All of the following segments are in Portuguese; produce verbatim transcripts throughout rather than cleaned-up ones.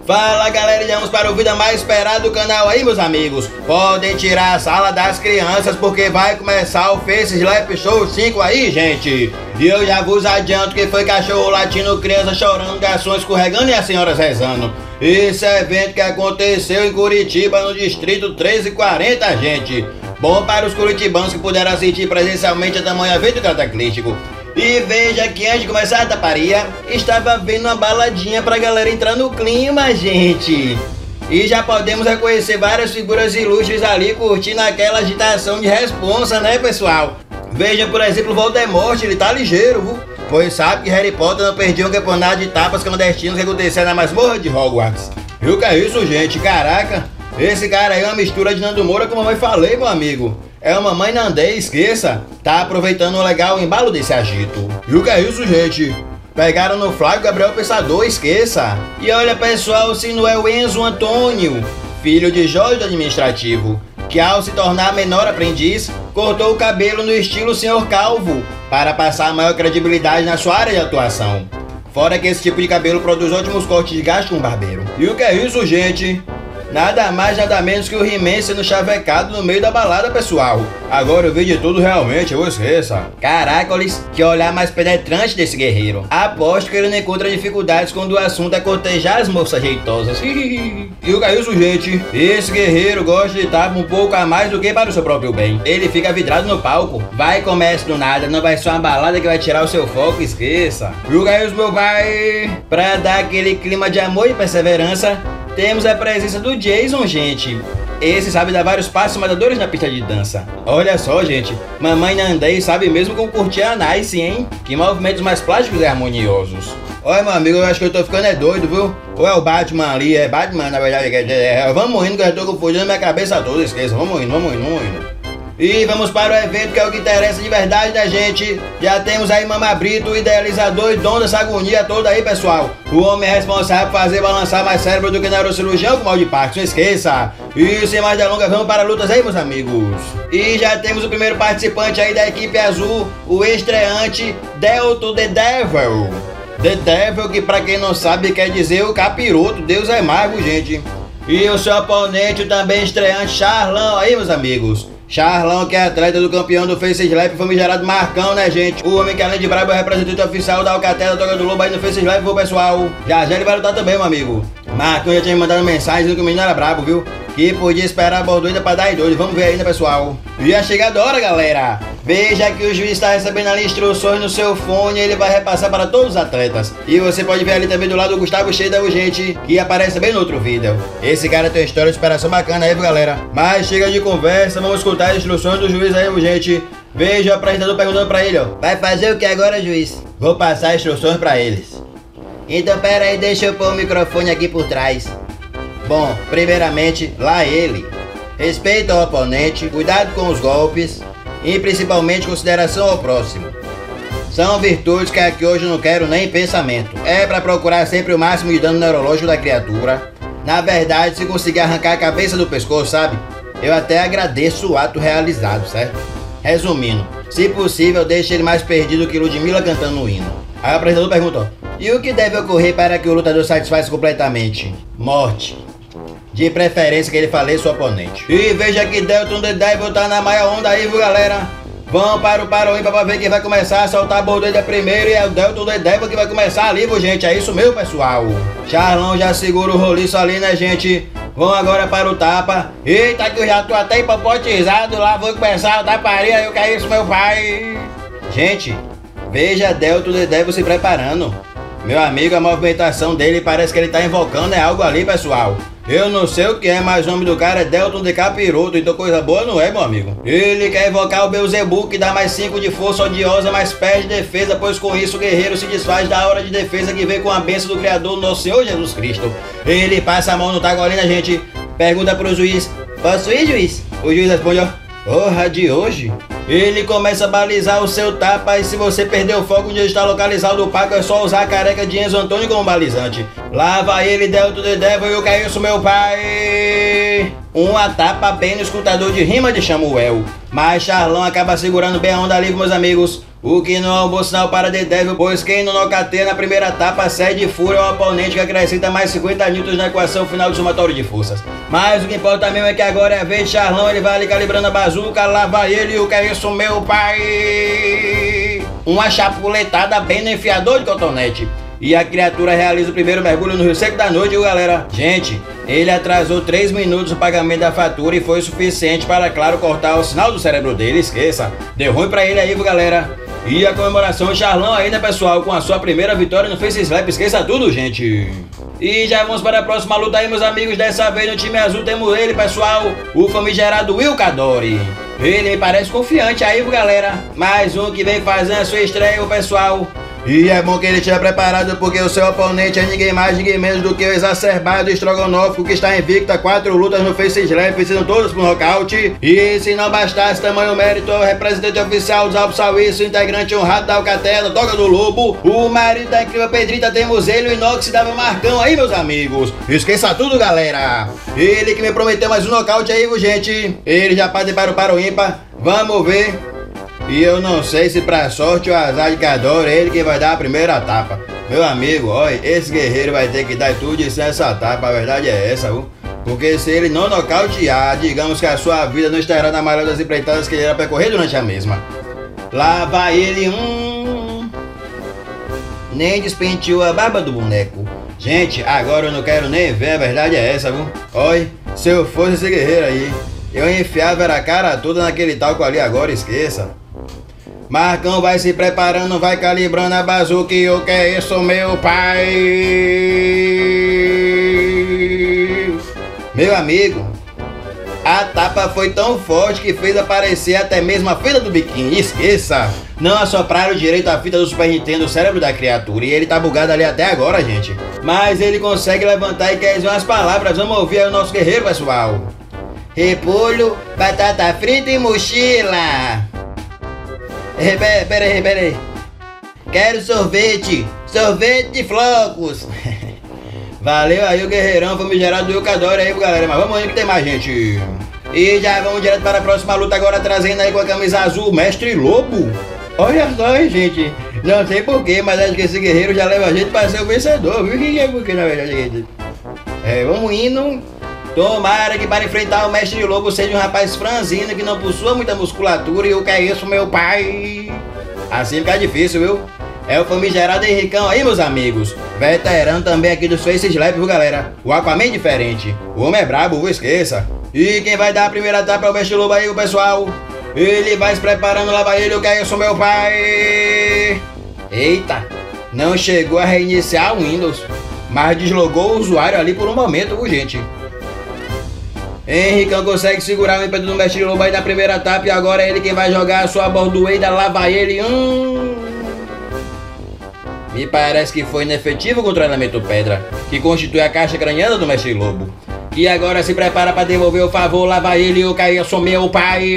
Fala galera, vamos para o vídeo mais esperado do canal aí, meus amigos. Podem tirar a sala das crianças porque vai começar o Face Slap Show cinco aí, gente. E eu já vos adianto que foi cachorro latindo, criança chorando, garçom escorregando e as senhoras rezando. Esse evento que aconteceu em Curitiba, no distrito treze e quarenta, gente. Bom para os curitibanos que puderam assistir presencialmente a tamanho evento cataclístico. E veja que antes de começar a taparia, estava vendo uma baladinha pra galera entrar no clima, gente. E já podemos reconhecer várias figuras ilustres ali curtindo aquela agitação de responsa, né, pessoal? Veja, por exemplo, o Voldemort, ele tá ligeiro, viu? Pois sabe que Harry Potter não perdia um campeonato de tapas clandestinos que acontecia na masmorra de Hogwarts. E o que é isso, gente? Caraca, esse cara aí é uma mistura de Nando Moura com a mamãe falei, meu amigo. É uma mãe Nandê, esqueça. Tá aproveitando o legal embalo desse agito. E o que é isso, gente? Pegaram no flagra Gabriel Pensador, esqueça. E olha, pessoal, se não é o Enzo Antônio, filho de Jorge do Administrativo, que ao se tornar menor aprendiz, cortou o cabelo no estilo Senhor Calvo, para passar maior credibilidade na sua área de atuação. Fora que esse tipo de cabelo produz ótimos cortes de gasto com um barbeiro. E o que é isso, gente? Nada mais, nada menos que o He-Man sendo chavecado no meio da balada, pessoal. Agora eu vi de tudo realmente, eu esqueça. Caracoles, que olhar mais penetrante desse guerreiro. Aposto que ele não encontra dificuldades quando o assunto é cortejar as moças jeitosas. E o que é isso, gente? Esse guerreiro gosta de tapa um pouco a mais do que para o seu próprio bem. Ele fica vidrado no palco. Vai começa do nada, não vai ser uma balada que vai tirar o seu foco, esqueça. E o que é isso, meu pai? Pra dar aquele clima de amor e perseverança, temos a presença do Jason, gente. Esse sabe dar vários passos matadores na pista de dança. Olha só, gente, mamãe Nandê sabe mesmo como curtir a Nice, hein? Que movimentos mais plásticos e harmoniosos. Olha, meu amigo, eu acho que eu tô ficando é doido, viu? Ou é o Batman ali, é Batman, na verdade. É, é, vamos indo que eu já tô confundindo minha cabeça toda, esqueça. Vamos indo, vamos indo, vamos indo. E vamos para o evento que é o que interessa de verdade da gente. Já temos aí Mama Brito, o idealizador e dono dessa agonia toda aí, pessoal. O homem é responsável por fazer balançar mais cérebro do que neurocirurgião com mal de Parkinson, não esqueça. E sem mais delongas, vamos para lutas aí, meus amigos. E já temos o primeiro participante aí da equipe azul, o estreante Delto The Devil. The Devil, que pra quem não sabe quer dizer o capiroto, Deus é mago, gente. E o seu oponente, o também estreante Charlão aí, meus amigos. Charlão, que é atleta do campeão do Face Slap, famigerado Marcão, né, gente? O homem que além de brabo é representante oficial da Alcatel, da Toca do Lobo aí no Face Slap, viu, pessoal? Já já ele vai lutar também, meu amigo. Marcão já tinha me mandado mensagem dizendo que o menino era brabo, viu? Que podia esperar a bordoida pra dar em doido. Vamos ver ainda, pessoal. E já chega a hora, galera. Veja que o juiz está recebendo ali instruções no seu fone e ele vai repassar para todos os atletas. E você pode ver ali também do lado o Gustavo Cheida, gente, que aparece também no outro vídeo. Esse cara tem uma história de superação bacana aí, viu, galera? Mas chega de conversa, vamos escutar as instruções do juiz aí, gente. Veja o apresentador perguntando pra ele, ó. Vai fazer o que agora, juiz? Vou passar instruções pra eles. Então pera aí, deixa eu pôr o microfone aqui por trás. Bom, primeiramente, lá ele. Respeito ao oponente, cuidado com os golpes e principalmente consideração ao próximo. São virtudes que aqui hoje eu não quero nem pensamento. É pra procurar sempre o máximo de dano neurológico da criatura. Na verdade, se conseguir arrancar a cabeça do pescoço, sabe? Eu até agradeço o ato realizado, certo? Resumindo, se possível, deixe ele mais perdido que Ludmilla cantando o hino. Aí o apresentador perguntou: e o que deve ocorrer para que o lutador satisfaça completamente? Morte. De preferência que ele faleça o oponente. E veja que Delton The Devil tá na maior onda aí, viu, galera? Vamos para o Paroímpa pra ver quem vai começar a soltar a bordoida primeiro. E é o Delton The Devil que vai começar ali, viu, gente? É isso mesmo, pessoal. Charlão já segura o roliço ali, né, gente? Vamos agora para o tapa. Eita, que eu já tô até hipopotizado lá. Vou começar a taparia. Eu quero isso, meu pai. Gente, veja Delton The Devil se preparando. Meu amigo, a movimentação dele parece que ele tá invocando é algo ali, pessoal. Eu não sei o que é, mas o nome do cara é Delton de Capiroto, então coisa boa não é, meu amigo. Ele quer invocar o Beelzebub, que dá mais cinco de força odiosa, mais perde defesa, pois com isso o guerreiro se desfaz da hora de defesa que vem com a bênção do Criador, nosso Senhor Jesus Cristo. Ele passa a mão no tagolinho, gente, pergunta pro juiz: posso ir, juiz? O juiz responde, ó: porra de hoje? Ele começa a balizar o seu tapa e se você perder o foco onde está localizado o Paco, é só usar a careca de Enzo Antônio como balizante. Lá vai ele, Delton The Devil, e o que é isso, meu pai? Uma tapa bem no escutador de rima de Samuel. Mas Charlão acaba segurando bem a onda ali, meus amigos. O que não é um bom sinal para The Devil, pois quem não nocateia na primeira etapa cede fúria ao oponente, que acrescenta mais cinquenta newtons na equação final do somatório de forças. Mas o que importa mesmo é que agora é a vez de Charlão, ele vai ali calibrando a bazuca, lá vai ele, o que é isso, meu pai? Uma chapuletada bem no enfiador de cotonete. E a criatura realiza o primeiro mergulho no Rio Seco da noite, viu, galera? Gente, ele atrasou três minutos no pagamento da fatura e foi suficiente para, claro, cortar o sinal do cérebro dele, esqueça. Deu ruim pra ele aí, viu, galera? E a comemoração Charlão aí, né, pessoal, com a sua primeira vitória no Face Slap, esqueça tudo, gente. E já vamos para a próxima luta aí, meus amigos. Dessa vez no time azul temos ele, pessoal, o famigerado Will Kadori. Ele me parece confiante aí, viu, galera? Mais um que vem fazendo a sua estreia, pessoal. E é bom que ele esteja preparado, porque o seu oponente é ninguém mais, ninguém menos do que o exacerbado Strogonoff, que está invicto a quatro lutas no Face Slap, vencendo todos por nocaute. E se não bastasse tamanho mérito, o representante oficial dos Alpes Suíços, integrante honrado da Alcatel, Toca do Lobo, o marido da incrível Pedrita, temos ele, o inoxidável Marcão aí, meus amigos. Esqueça tudo, galera. Ele que me prometeu mais um nocaute aí, viu, gente? Ele já pode para o para o ímpar. Vamos ver. E eu não sei se pra sorte ou azar de Kadori é ele que vai dar a primeira etapa. Meu amigo, olha, esse guerreiro vai ter que dar tudo isso nessa etapa, a verdade é essa, viu? Porque se ele não nocautear, digamos que a sua vida não estará na maioria das empreitadas que ele irá percorrer durante a mesma. Lá vai ele, hum... Nem despenteou a barba do boneco. Gente, agora eu não quero nem ver, a verdade é essa, viu? Olha, se eu fosse esse guerreiro aí, eu enfiava a cara toda naquele talco ali agora, esqueça. Marcão vai se preparando, vai calibrando a bazuca e o que é isso, meu pai? Meu amigo, a tapa foi tão forte que fez aparecer até mesmo a fita do biquíni, esqueça! Não assopraram direito a fita do Super Nintendo, o cérebro da criatura, e ele tá bugado ali até agora, gente. Mas ele consegue levantar e quer dizer umas palavras, vamos ouvir aí o nosso guerreiro, pessoal. Repolho, batata frita e mochila. Pera, pera aí, pera aí. Quero sorvete, sorvete de flocos. Valeu aí o guerreirão famigerado do Will Kadori aí, galera. Mas vamos indo que tem mais gente. E já vamos direto para a próxima luta agora, trazendo aí com a camisa azul, Mestre Lobo. Olha só, hein, gente. Não sei porquê, mas acho que esse guerreiro já leva a gente para ser o vencedor, viu? Que é porque na verdade, gente. É, vamos indo. Tomara que para enfrentar o Mestre Lobo seja um rapaz franzino que não possua muita musculatura e o que é isso, meu pai? Assim fica difícil, viu? É o famigerado Henricão aí, meus amigos. Veterano também aqui do Face Slap, viu, galera? O Aquaman é diferente. O homem é brabo, viu? Esqueça. E quem vai dar a primeira etapa é o Mestre Lobo aí, o pessoal. Ele vai se preparando, lá vai ele, o que é isso, meu pai? Eita, não chegou a reiniciar o Windows, mas deslogou o usuário ali por um momento, viu, gente? Henricão consegue segurar o ímpeto do Mestre Lobo aí na primeira etapa e agora é ele quem vai jogar a sua bordoeira, lá vai ele. Hum. Me parece que foi inefetivo contra o elemento pedra, que constitui a caixa craniana do Mestre Lobo. E agora se prepara para devolver o favor, lá vai ele, o Caio meu pai.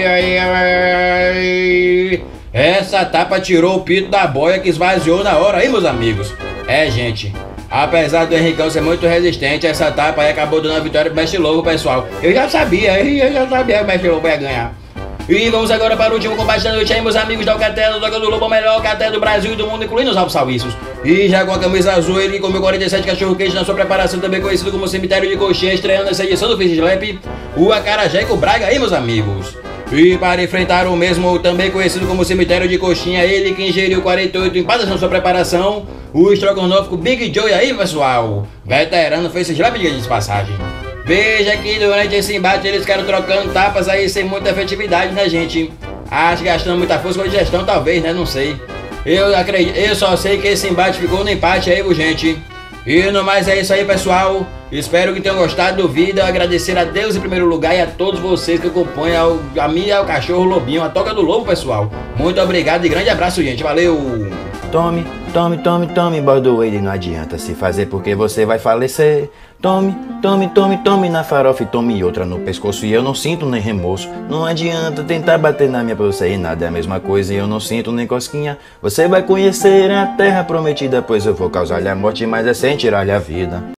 Essa etapa tirou o pito da boia que esvaziou na hora aí, meus amigos. É, gente. Apesar do Henricão ser muito resistente, essa etapa aí acabou dando a vitória pro Mestre Lobo, pessoal. Eu já sabia, eu já sabia que o Mestre Lobo ia ganhar. E vamos agora para o último combate da noite aí, meus amigos da Alcatel, do Toca do Lobo, o melhor Alcatel do Brasil e do mundo, incluindo os Alpes Suíços. E já com a camisa azul, ele comeu quarenta e sete cachorro quente na sua preparação, também conhecido como Cemitério de Coxinha, estreando essa edição do Face Slap, o Acarajé com Braga aí, meus amigos. E para enfrentar o mesmo, também conhecido como Cemitério de Coxinha, ele que ingeriu quarenta e oito empadas na sua preparação, o Strogonoff com Big Joe aí, pessoal. Veterano Face Slap de passagem. Veja que durante esse embate eles ficaram trocando tapas aí sem muita efetividade, né, gente? Acho que gastando muita força com a digestão, talvez, né? Não sei. Eu acredito, eu só sei que esse embate ficou no empate aí, gente. E no mais é isso aí, pessoal. Espero que tenham gostado do vídeo. Agradecer a Deus em primeiro lugar e a todos vocês que acompanham a mim e ao cachorro Lobinho, a Toca do Lobo, pessoal. Muito obrigado e grande abraço, gente. Valeu! Tome, tome, tome, tome, bordoeiro, não adianta se fazer porque você vai falecer. Tome, tome, tome, tome na farofa e tome outra no pescoço e eu não sinto nem remorso. Não adianta tentar bater na minha pra você e nada é a mesma coisa e eu não sinto nem cosquinha. Você vai conhecer a terra prometida, pois eu vou causar-lhe a morte, mas é sem tirar-lhe a vida.